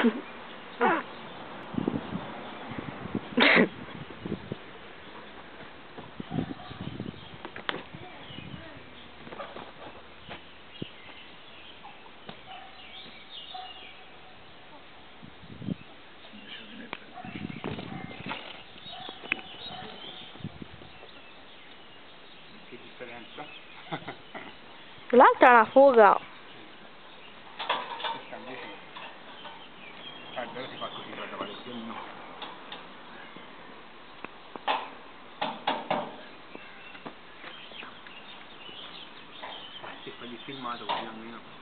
Che differenza? L'altra è una fuga. Questa invece si fa così, guarda, vale più. Se fai il filmato così almeno